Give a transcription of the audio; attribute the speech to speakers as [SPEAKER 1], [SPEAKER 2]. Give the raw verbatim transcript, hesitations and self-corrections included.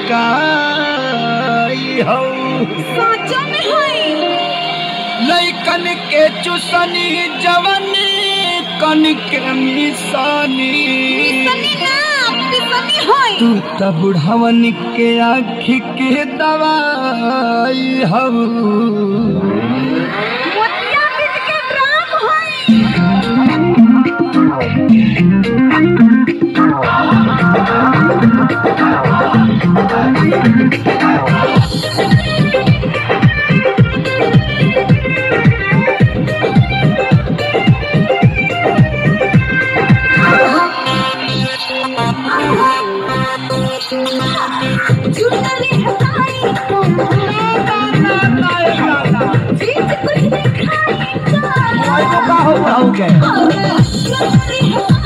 [SPEAKER 1] काई हो
[SPEAKER 2] साचा में है
[SPEAKER 1] लइकन के चुसनी जवानी कन के मिसानी
[SPEAKER 2] पिसनी ना पिसनी है
[SPEAKER 1] तू त बुढ़ावन के आँखी के दवाई हो
[SPEAKER 2] मोतिया बिद के ड्राम है झूठे हटाई जीत कुछ दिखाई
[SPEAKER 1] का हो गए